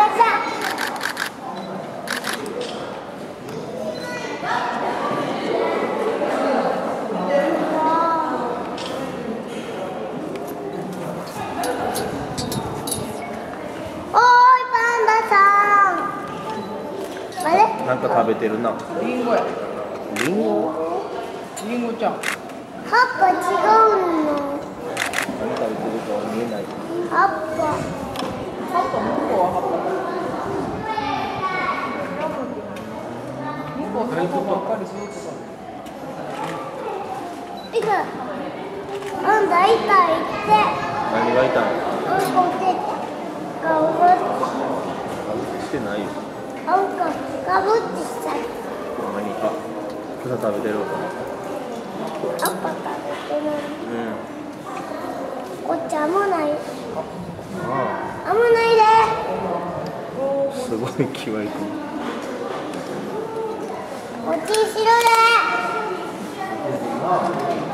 なんか食べてるな。 リンゴや。 リンゴ？ リンゴちゃん。 葉っぱ違うの。 何食べてるか見えない。 葉っぱ。 葉っぱ向こうは葉っぱ。向こうそういうことばっかりすること。 いく。あんた痛いって。 何が痛いの？ あんこ出た。顔が。 してないよ。 あんこかぶってした。 何か草食べてるのかな。 葉っぱ食べてる。 うん。 こっち危ない。 あ危ないで。 あ、すごい気はいい。 こっちしろで。